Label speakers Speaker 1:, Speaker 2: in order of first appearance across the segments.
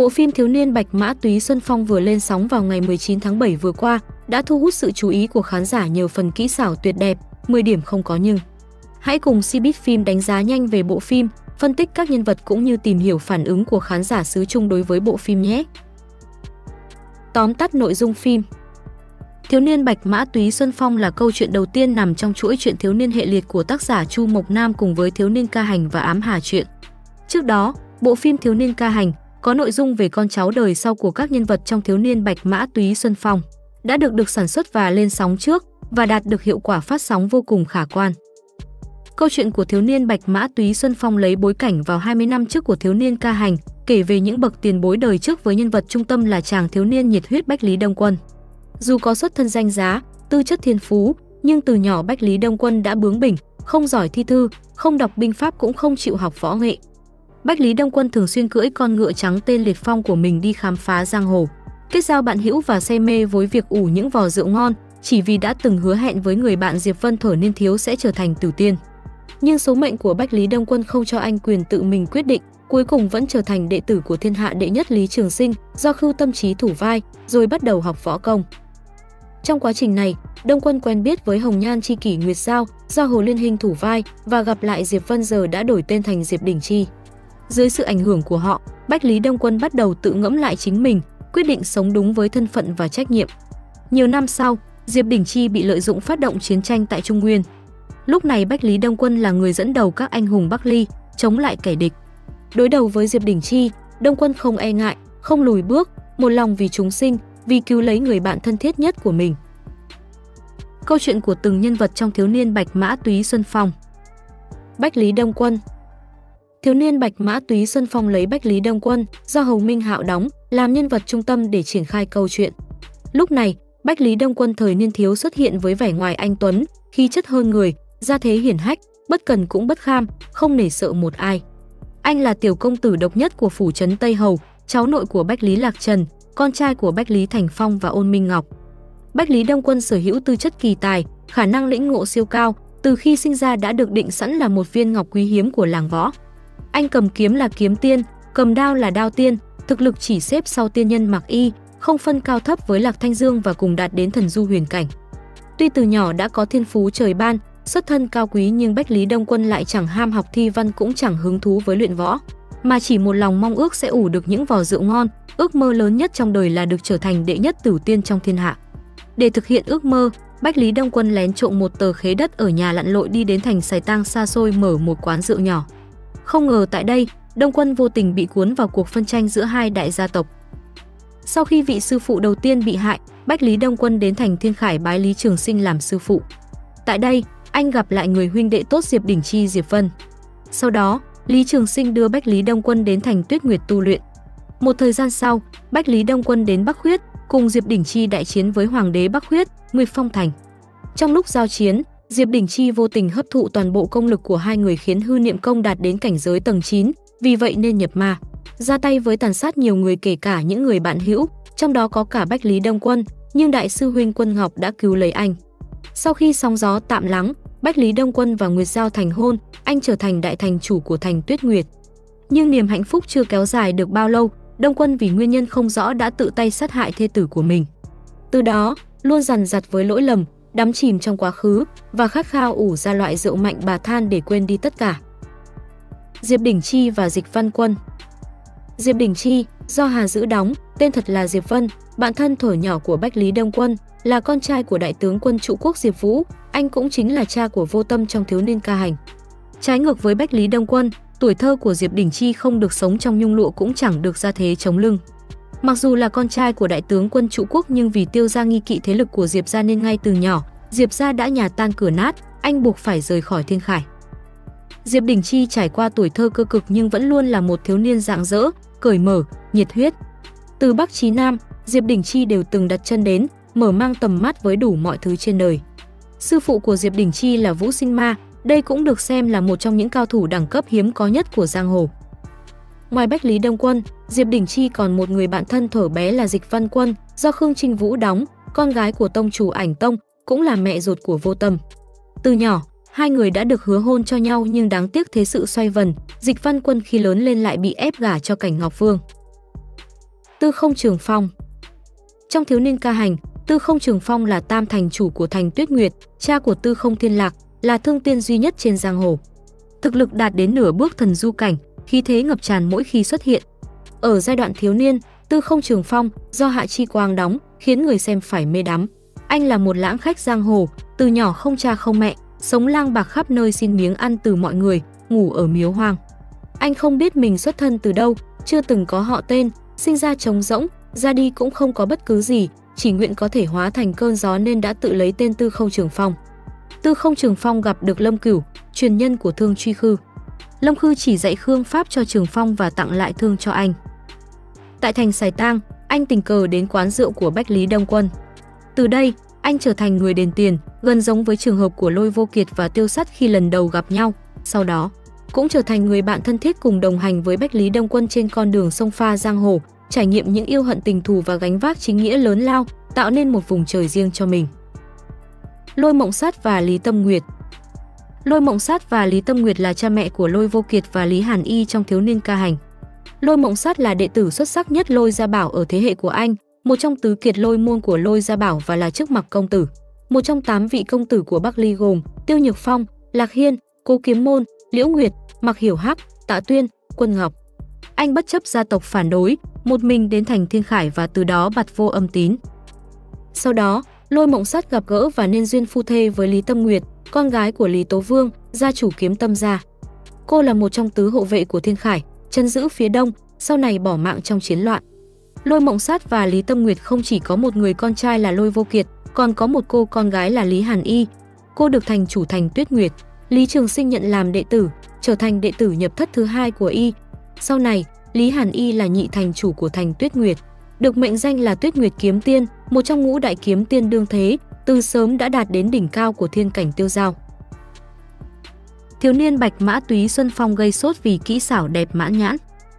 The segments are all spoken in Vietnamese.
Speaker 1: Bộ phim thiếu niên Bạch Mã Túy Xuân Phong vừa lên sóng vào ngày 19 tháng 7 vừa qua đã thu hút sự chú ý của khán giả nhờ phần kỹ xảo tuyệt đẹp, 10 điểm không có nhưng. Hãy cùng Cbiz Phim đánh giá nhanh về bộ phim, phân tích các nhân vật cũng như tìm hiểu phản ứng của khán giả xứ Trung đối với bộ phim nhé. Tóm tắt nội dung phim. Thiếu niên Bạch Mã Túy Xuân Phong là câu chuyện đầu tiên nằm trong chuỗi truyện thiếu niên hệ liệt của tác giả Chu Mộc Nam cùng với Thiếu niên Ca Hành và Ám Hà truyện. Trước đó, bộ phim Thiếu niên Ca Hành có nội dung về con cháu đời sau của các nhân vật trong Thiếu niên Bạch Mã Túy Xuân Phong, đã được sản xuất và lên sóng trước và đạt được hiệu quả phát sóng vô cùng khả quan. Câu chuyện của Thiếu niên Bạch Mã Túy Xuân Phong lấy bối cảnh vào 20 năm trước của Thiếu niên Ca Hành, kể về những bậc tiền bối đời trước với nhân vật trung tâm là chàng thiếu niên nhiệt huyết Bách Lý Đông Quân. Dù có xuất thân danh giá, tư chất thiên phú, nhưng từ nhỏ Bách Lý Đông Quân đã bướng bỉnh, không giỏi thi thư, không đọc binh pháp cũng không chịu học võ nghệ. Bách Lý Đông Quân thường xuyên cưỡi con ngựa trắng tên Liệt Phong của mình đi khám phá giang hồ, kết giao bạn hữu và say mê với việc ủ những vò rượu ngon, chỉ vì đã từng hứa hẹn với người bạn Diệp Vân thuở niên thiếu sẽ trở thành tử tiên. Nhưng số mệnh của Bách Lý Đông Quân không cho anh quyền tự mình quyết định, cuối cùng vẫn trở thành đệ tử của thiên hạ đệ nhất Lý Trường Sinh, do Khưu Tâm Trí thủ vai, rồi bắt đầu học võ công. Trong quá trình này, Đông Quân quen biết với Hồng Nhan tri kỷ Nguyệt Giao, do Hồ Liên Hinh thủ vai, và gặp lại Diệp Vân giờ đã đổi tên thành Diệp Đình Chi. Dưới sự ảnh hưởng của họ, Bách Lý Đông Quân bắt đầu tự ngẫm lại chính mình, quyết định sống đúng với thân phận và trách nhiệm. Nhiều năm sau, Diệp Đình Chi bị lợi dụng phát động chiến tranh tại Trung Nguyên. Lúc này Bách Lý Đông Quân là người dẫn đầu các anh hùng Bắc Ly, chống lại kẻ địch. Đối đầu với Diệp Đình Chi, Đông Quân không e ngại, không lùi bước, một lòng vì chúng sinh, vì cứu lấy người bạn thân thiết nhất của mình. Câu chuyện của từng nhân vật trong Thiếu niên Bạch Mã Túy Xuân Phong. Bách Lý Đông Quân. Thiếu niên Bạch Mã Túy Xuân Phong lấy Bách Lý Đông Quân do Hồng Minh Hạo đóng làm nhân vật trung tâm để triển khai câu chuyện. Lúc này, Bách Lý Đông Quân thời niên thiếu xuất hiện với vẻ ngoài anh tuấn, khí chất hơn người, gia thế hiển hách, bất cần cũng bất kham, không nể sợ một ai. Anh là tiểu công tử độc nhất của phủ trấn Tây Hầu, cháu nội của Bách Lý Lạc Trần, con trai của Bách Lý Thành Phong và Ôn Minh Ngọc. Bách Lý Đông Quân sở hữu tư chất kỳ tài, khả năng lĩnh ngộ siêu cao, từ khi sinh ra đã được định sẵn là một viên ngọc quý hiếm của làng võ. Anh cầm kiếm là kiếm tiên, cầm đao là đao tiên, thực lực chỉ xếp sau tiên nhân Mạc Y, không phân cao thấp với Lạc Thanh Dương và cùng đạt đến thần du huyền cảnh. Tuy từ nhỏ đã có thiên phú trời ban, xuất thân cao quý nhưng Bách Lý Đông Quân lại chẳng ham học thi văn cũng chẳng hứng thú với luyện võ, mà chỉ một lòng mong ước sẽ ủ được những vò rượu ngon, ước mơ lớn nhất trong đời là được trở thành đệ nhất tử tiên trong thiên hạ. Để thực hiện ước mơ, Bách Lý Đông Quân lén trộm một tờ khế đất ở nhà lặn lội đi đến thành Sài Tang xa xôi mở một quán rượu nhỏ. Không ngờ tại đây, Đông Quân vô tình bị cuốn vào cuộc phân tranh giữa hai đại gia tộc. Sau khi vị sư phụ đầu tiên bị hại, Bách Lý Đông Quân đến thành Thiên Khải bái Lý Trường Sinh làm sư phụ. Tại đây, anh gặp lại người huynh đệ tốt Diệp Đình Chi Diệp Vân. Sau đó, Lý Trường Sinh đưa Bách Lý Đông Quân đến thành Tuyết Nguyệt tu luyện. Một thời gian sau, Bách Lý Đông Quân đến Bắc Huyết, cùng Diệp Đình Chi đại chiến với Hoàng đế Bắc Huyết, Nguyệt Phong Thành. Trong lúc giao chiến, Diệp Đình Chi vô tình hấp thụ toàn bộ công lực của hai người khiến hư niệm công đạt đến cảnh giới tầng 9, vì vậy nên nhập ma, ra tay với tàn sát nhiều người kể cả những người bạn hữu, trong đó có cả Bách Lý Đông Quân, nhưng đại sư huynh Quân Ngọc đã cứu lấy anh. Sau khi sóng gió tạm lắng, Bách Lý Đông Quân và Nguyệt Giao thành hôn, anh trở thành đại thành chủ của thành Tuyết Nguyệt. Nhưng niềm hạnh phúc chưa kéo dài được bao lâu, Đông Quân vì nguyên nhân không rõ đã tự tay sát hại thê tử của mình. Từ đó, luôn dằn vặt với lỗi lầm, đắm chìm trong quá khứ và khát khao ủ ra loại rượu mạnh bà than để quên đi tất cả. Diệp Đình Chi và Dịch Văn Quân. Diệp Đình Chi, do Hà Dữ đóng, tên thật là Diệp Vân, bạn thân thuở nhỏ của Bách Lý Đông Quân, là con trai của đại tướng quân Trụ Quốc Diệp Vũ, anh cũng chính là cha của Vô Tâm trong Thiếu niên Ca Hành. Trái ngược với Bách Lý Đông Quân, tuổi thơ của Diệp Đình Chi không được sống trong nhung lụa cũng chẳng được gia thế chống lưng. Mặc dù là con trai của đại tướng quân Trụ Quốc nhưng vì Tiêu gia nghi kỵ thế lực của Diệp gia nên ngay từ nhỏ, Diệp gia đã nhà tan cửa nát, anh buộc phải rời khỏi Thiên Khải. Diệp Đình Chi trải qua tuổi thơ cơ cực nhưng vẫn luôn là một thiếu niên rạng rỡ, cởi mở, nhiệt huyết. Từ Bắc chí Nam, Diệp Đình Chi đều từng đặt chân đến, mở mang tầm mắt với đủ mọi thứ trên đời. Sư phụ của Diệp Đình Chi là Vũ Sinh Ma, đây cũng được xem là một trong những cao thủ đẳng cấp hiếm có nhất của giang hồ. Ngoài Bách Lý Đông Quân, Diệp Đình Chi còn một người bạn thân thuở bé là Dịch Văn Quân, do Khương Trinh Vũ đóng, con gái của tông chủ Ảnh Tông, cũng là mẹ ruột của Vô Tâm. Từ nhỏ, hai người đã được hứa hôn cho nhau nhưng đáng tiếc thế sự xoay vần, Dịch Văn Quân khi lớn lên lại bị ép gả cho Cảnh Ngọc Vương. Tư Không Trường Phong. Trong Thiếu niên ca hành, Tư Không Trường Phong là tam thành chủ của thành Tuyết Nguyệt, cha của Tư Không Thiên Lạc, là thương tiên duy nhất trên giang hồ. Thực lực đạt đến nửa bước thần du cảnh, khí thế ngập tràn mỗi khi xuất hiện. Ở giai đoạn thiếu niên, Tư Không Trường Phong do Hạ Chi Quang đóng, khiến người xem phải mê đắm. Anh là một lãng khách giang hồ, từ nhỏ không cha không mẹ, sống lang bạc khắp nơi xin miếng ăn từ mọi người, ngủ ở miếu hoang. Anh không biết mình xuất thân từ đâu, chưa từng có họ tên, sinh ra trống rỗng, ra đi cũng không có bất cứ gì, chỉ nguyện có thể hóa thành cơn gió nên đã tự lấy tên Tư Không Trường Phong. Tư Không Trường Phong gặp được Lâm Cửu, truyền nhân của Thương Truy Khư. Lâm Khư chỉ dạy Khương Pháp cho Trường Phong và tặng lại thương cho anh. Tại thành Sài Tang, anh tình cờ đến quán rượu của Bách Lý Đông Quân. Từ đây, anh trở thành người đền tiền, gần giống với trường hợp của Lôi Vô Kiệt và Tiêu Sắt khi lần đầu gặp nhau. Sau đó, cũng trở thành người bạn thân thiết cùng đồng hành với Bách Lý Đông Quân trên con đường sông pha giang hồ, trải nghiệm những yêu hận tình thù và gánh vác chính nghĩa lớn lao, tạo nên một vùng trời riêng cho mình. Lôi Mộng Sát và Lý Tâm Nguyệt. Lôi Mộng Sát và Lý Tâm Nguyệt là cha mẹ của Lôi Vô Kiệt và Lý Hàn Y trong Thiếu niên ca hành. Lôi Mộng Sát là đệ tử xuất sắc nhất Lôi Gia Bảo ở thế hệ của anh, một trong tứ kiệt lôi môn của Lôi Gia Bảo và là chức mặc công tử. Một trong 8 vị công tử của Bắc Ly gồm Tiêu Nhược Phong, Lạc Hiên, Cố Kiếm Môn, Liễu Nguyệt, Mạc Hiểu Hắc, Tạ Tuyên, Quân Ngọc. Anh bất chấp gia tộc phản đối, một mình đến thành Thiên Khải và từ đó bặt vô âm tín. Sau đó, Lôi Mộng Sát gặp gỡ và nên duyên phu thê với Lý Tâm Nguyệt, con gái của Lý Tố Vương, gia chủ Kiếm Tâm gia. Cô là một trong tứ hộ vệ của Thiên Khải, trấn giữ phía đông, sau này bỏ mạng trong chiến loạn. Lôi Mộng Sát và Lý Tâm Nguyệt không chỉ có một người con trai là Lôi Vô Kiệt, còn có một cô con gái là Lý Hàn Y. Cô được thành chủ thành Tuyết Nguyệt, Lý Trường Sinh nhận làm đệ tử, trở thành đệ tử nhập thất thứ 2 của Y. Sau này, Lý Hàn Y là nhị thành chủ của thành Tuyết Nguyệt, được mệnh danh là Tuyết Nguyệt Kiếm Tiên, một trong ngũ đại kiếm tiên đương thế, từ sớm đã đạt đến đỉnh cao của thiên cảnh tiêu dao. Thiếu niên Bạch Mã Túy Xuân Phong gây sốt vì kỹ xảo đẹp mãn nhãn.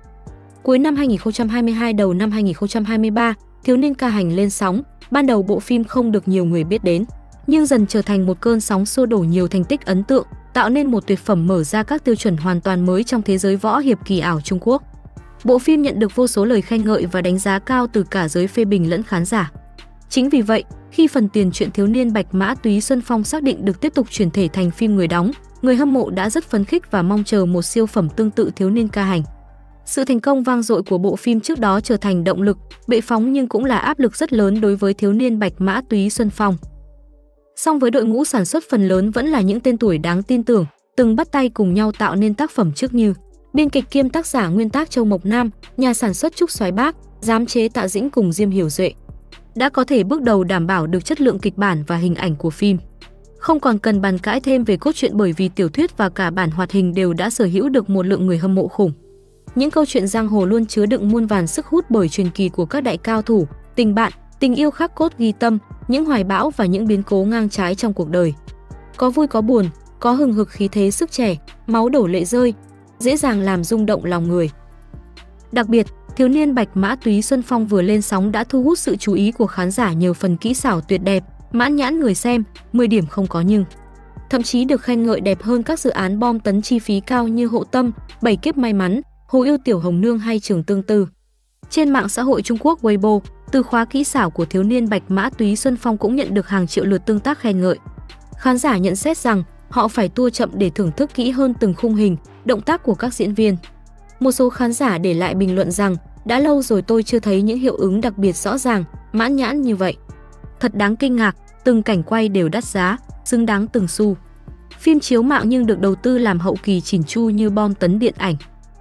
Speaker 1: Cuối năm 2022 đầu năm 2023, Thiếu niên ca hành lên sóng, ban đầu bộ phim không được nhiều người biết đến, nhưng dần trở thành một cơn sóng xô đổ nhiều thành tích ấn tượng, tạo nên một tuyệt phẩm mở ra các tiêu chuẩn hoàn toàn mới trong thế giới võ hiệp kỳ ảo Trung Quốc. Bộ phim nhận được vô số lời khen ngợi và đánh giá cao từ cả giới phê bình lẫn khán giả. Chính vì vậy, khi phần tiền truyện Thiếu niên Bạch Mã Túy Xuân Phong xác định được tiếp tục chuyển thể thành phim người đóng, người hâm mộ đã rất phấn khích và mong chờ một siêu phẩm tương tự Thiếu niên ca hành. Sự thành công vang dội của bộ phim trước đó trở thành động lực, bệ phóng nhưng cũng là áp lực rất lớn đối với Thiếu niên Bạch Mã Túy Xuân Phong. Song với đội ngũ sản xuất phần lớn vẫn là những tên tuổi đáng tin tưởng, từng bắt tay cùng nhau tạo nên tác phẩm trước như biên kịch kiêm tác giả nguyên tác Châu Mộc Nam, nhà sản xuất Trúc Soái Bác, giám chế Tạ Dĩnh cùng Diêm Hiểu Duệ, đã có thể bước đầu đảm bảo được chất lượng kịch bản và hình ảnh của phim. Không còn cần bàn cãi thêm về cốt truyện bởi vì tiểu thuyết và cả bản hoạt hình đều đã sở hữu được một lượng người hâm mộ khủng. Những câu chuyện giang hồ luôn chứa đựng muôn vàn sức hút bởi truyền kỳ của các đại cao thủ, tình bạn, tình yêu khắc cốt ghi tâm, những hoài bão và những biến cố ngang trái trong cuộc đời. Có vui có buồn, có hừng hực khí thế sức trẻ, máu đổ lệ rơi, dễ dàng làm rung động lòng người. Đặc biệt, Thiếu niên Bạch Mã Túy Xuân Phong vừa lên sóng đã thu hút sự chú ý của khán giả nhờ phần kỹ xảo tuyệt đẹp, mãn nhãn người xem, 10 điểm không có nhưng. Thậm chí được khen ngợi đẹp hơn các dự án bom tấn chi phí cao như Hộ Tâm, Bảy Kiếp May Mắn, Hồ Yêu Tiểu Hồng Nương hay Trường Tương Tư. Trên mạng xã hội Trung Quốc Weibo, từ khóa kỹ xảo của Thiếu niên Bạch Mã Túy Xuân Phong cũng nhận được hàng triệu lượt tương tác khen ngợi. Khán giả nhận xét rằng họ phải tua chậm để thưởng thức kỹ hơn từng khung hình, động tác của các diễn viên. Một số khán giả để lại bình luận rằng đã lâu rồi tôi chưa thấy những hiệu ứng đặc biệt rõ ràng, mãn nhãn như vậy. Thật đáng kinh ngạc, từng cảnh quay đều đắt giá, xứng đáng từng xu. Phim chiếu mạng nhưng được đầu tư làm hậu kỳ chỉn chu như bom tấn điện ảnh.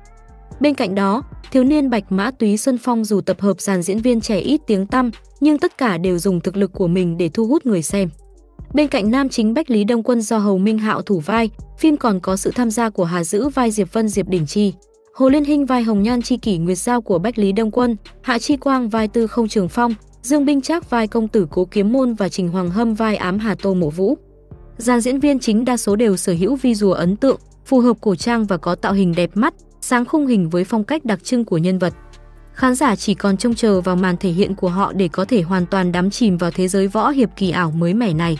Speaker 1: Bên cạnh đó, Thiếu niên Bạch Mã Túy Xuân Phong dù tập hợp dàn diễn viên trẻ ít tiếng tăm, nhưng tất cả đều dùng thực lực của mình để thu hút người xem. Bên cạnh nam chính Bách Lý Đông Quân do Hầu Minh Hạo thủ vai, phim còn có sự tham gia của Hà Dữ vai Diệp Vân Diệp Đỉnh Chi, Hồ Liên Hinh vai Hồng Nhan Chi Kỷ Nguyệt Giao của Bách Lý Đông Quân, Hạ Chi Quang vai Tư Không Trường Phong, Dương Binh Trác vai công tử Cố Kiếm Môn và Trình Hoàng Hâm vai ám Hà Tô Mộ Vũ. Dàn diễn viên chính đa số đều sở hữu visual ấn tượng, phù hợp cổ trang và có tạo hình đẹp mắt, sáng khung hình với phong cách đặc trưng của nhân vật. Khán giả chỉ còn trông chờ vào màn thể hiện của họ để có thể hoàn toàn đắm chìm vào thế giới võ hiệp kỳ ảo mới mẻ này.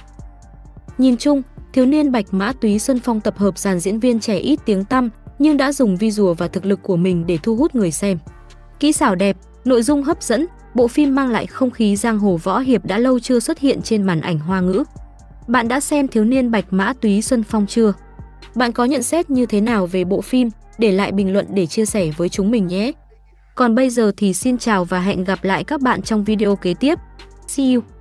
Speaker 1: Nhìn chung, Thiếu niên Bạch Mã Túy Xuân Phong tập hợp dàn diễn viên trẻ ít tiếng tăm nhưng đã dùng visual và thực lực của mình để thu hút người xem. Kỹ xảo đẹp, Nội dung hấp dẫn, bộ phim mang lại không khí giang hồ võ hiệp đã lâu chưa xuất hiện trên màn ảnh Hoa ngữ. Bạn đã xem Thiếu niên Bạch Mã Túy Xuân Phong chưa? Bạn có nhận xét như thế nào về bộ phim? Để lại bình luận để chia sẻ với chúng mình nhé! Còn bây giờ thì xin chào và hẹn gặp lại các bạn trong video kế tiếp. See you!